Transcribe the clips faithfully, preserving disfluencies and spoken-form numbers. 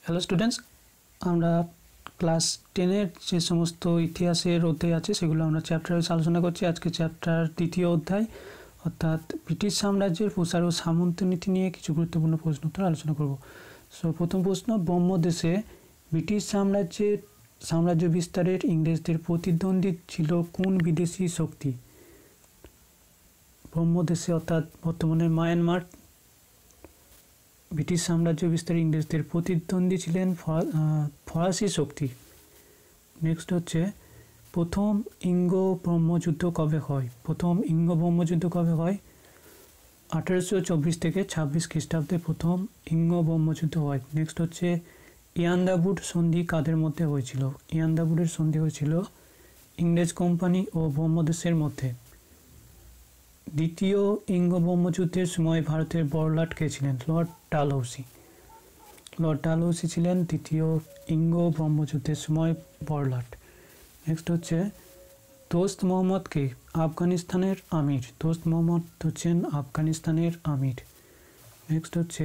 Hello students, আমরা class টেনের যে সমস্ত ইতিহাসের অধ্যায় আছে সেগুলো আমরা চ্যাপ্টার ওয়াইজ আলোচনা করছি। আজকে চ্যাপ্টার দ্বিতীয় অধ্যায় অর্থাৎ ব্রিটিশ সাম্রাজ্যের প্রসার ও সামন্ত নীতি নিয়ে কিছু গুরুত্বপূর্ণ প্রশ্ন উত্তর আলোচনা করব। সো প্রথম প্রশ্ন, ব্রহ্মদেশে ব্রিটিশ সাম্রাজ্যের সাম্রাজ্য বিস্তারের ইংরেজদের প্রতিদ্বন্দ্বী ছিল কোন বিদেশি শক্তি? ব্রহ্মদেশে অর্থাৎ বর্তমানে মায়ানমার ব্রিটিশ সাম্রাজ্য বিস্তারে ইংরেজদের প্রতিদ্বন্দ্বী ছিলেন ফরাসি শক্তি। নেক্সট হচ্ছে, প্রথম ইঙ্গ ব্রহ্মযুদ্ধ কবে হয়? প্রথম ইঙ্গ ব্রহ্মযুদ্ধ কবে হয়? আঠেরোশো চব্বিশ থেকে ছাব্বিশ খ্রিস্টাব্দে প্রথম ইঙ্গ ব্রহ্মযুদ্ধ হয়। নেক্সট হচ্ছে, ইয়ান্দাবুর সন্ধি কাদের মধ্যে হয়েছিল? ইয়ান্দাবুরের সন্ধি হয়েছিল ইংরেজ কোম্পানি ও ব্রহ্মদেশের মধ্যে। দ্বিতীয় ইঙ্গ ব্রহ্মযুদ্ধের সময় ভারতের বড়লাট কে ছিলেন? লর্ড ডালহৌসি। লর্ড ডালহৌসি ছিলেন দ্বিতীয় ইঙ্গ ব্রহ্মযুদ্ধের সময় বড়লাট। নেক্সট হচ্ছে, দোস্ত মোহাম্মদ কে আফগানিস্তানের আমির? দোস্ত মোহাম্মদ হচ্ছেন আফগানিস্তানের আমির। নেক্সট হচ্ছে,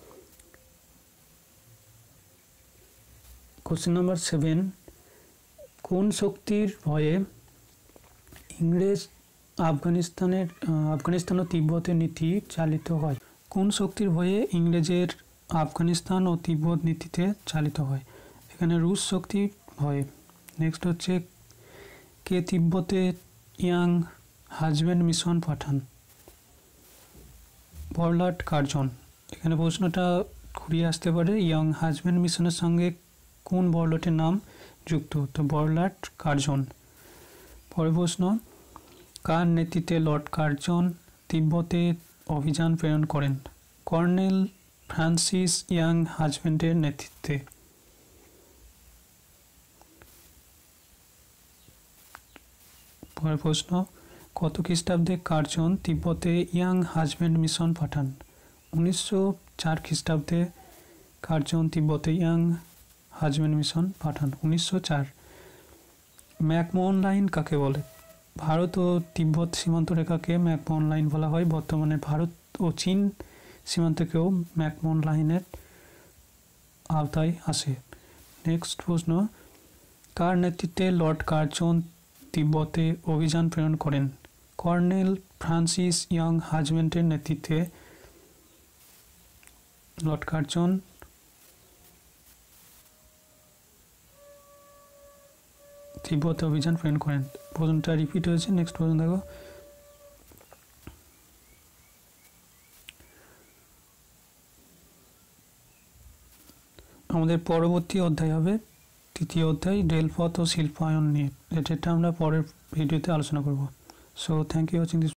কোশ্চেন নাম্বার সেভেন, কোন শক্তির ভয়ে ইংরেজ আফগানিস্তানের আফগানিস্তান ও তিব্বতের নীতি চালিত হয়? কোন শক্তির ভয়ে ইংরেজের আফগানিস্তান ও তিব্বত নীতিতে চালিত হয়? এখানে রুশ শক্তির ভয়ে। নেক্সট হচ্ছে, কে তিব্বতে ইয়াং হাজব্যান্ড মিশন পাঠান? বড়লাট কার্জন। এখানে প্রশ্নটা ঘুরিয়ে আসতে পারে, ইয়াং হাজব্যান্ড মিশনের সঙ্গে কোন বড়লাটের নাম যুক্ত? তো বড়লাট কার্জন। পরের প্রশ্ন, কার নেতৃত্বে লর্ড কার্জন তিব্বতে অভিযান প্রেরণ করেন? কর্নেল ফ্রান্সিস ইয়াং হাজব্যান্ডের নেতৃত্বে। পরের প্রশ্ন, কত খ্রিস্টাব্দে কার্জন তিব্বতে ইয়াং হাজব্যান্ড মিশন পাঠান? উনিশশো চার খ্রিস্টাব্দে কার্জন তিব্বতে ইয়াং হাজব্যান্ড মিশন পাঠান। উনিশশো চার। ম্যাকমোহন লাইন কাকে বলে? ভারত ও তিব্বত সীমান্ত রেখাকে ম্যাকমোহন লাইন বলা হয়। বর্তমানে ভারত ও চীন সীমান্তকেও ম্যাকমোহন লাইনের আওতায় আসে। নেক্সট প্রশ্ন, কার নেতৃত্বে লর্ড কার্জন তিব্বতে অভিযান প্রেরণ করেন? কর্নেল ফ্রান্সিস ইয়াং হাজব্যান্ডের নেতৃত্বে লর্ড কার্জন তিব্বতে অভিযান প্রেরণ করেন। প্রশ্নটা রিপিট হয়েছে। নেক্সট প্রশ্ন দেখো, আমাদের পরবর্তী অধ্যায় হবে তৃতীয় অধ্যায় রেলপথ ও শিল্পায়ন নিয়ে। যেটা আমরা পরের ভিডিওতে আলোচনা করব। So thank you watching this.